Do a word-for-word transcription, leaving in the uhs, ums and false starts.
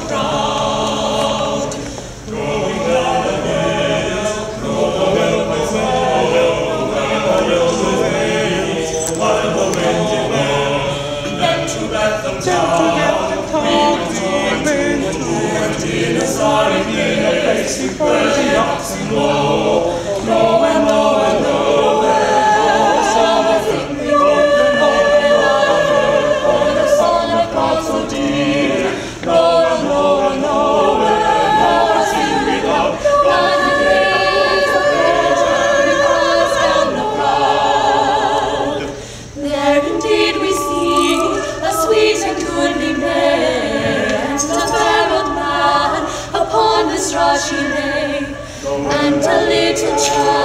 ground. Going down the hill, Noel, my Noel, Noel, the waves, while the wind did blow. Then to Bethlehem town, we went to in a sorry place, where the oxen low. Noel, Noel, Noel, son of the for the Son of God so dear. Noel, Noel, Noel, sing we love, God the praise of Christ down the proud. There indeed we see a sweet and goodly maid, and a fair old man upon the straw she lay, and a little child